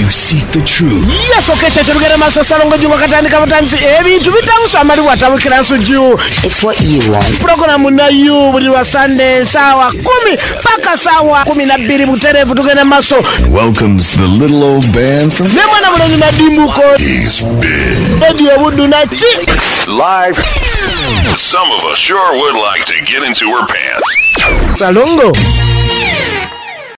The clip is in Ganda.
you seek the truth. Yes, okay, tetulugera maso salongo jingo katandika batanzi ebintu bitabusa amali watabukira nsuju. It's what you want. Programu na you buli wa Sunday sawa 10 paka sawa 12 buterevu tugenda maso. Welcomes the little old band from Nemwana mulonyi na dimbuko. He's big. Edio budu na chi. Live. Some of us sure would like to get into her pants. Salongo.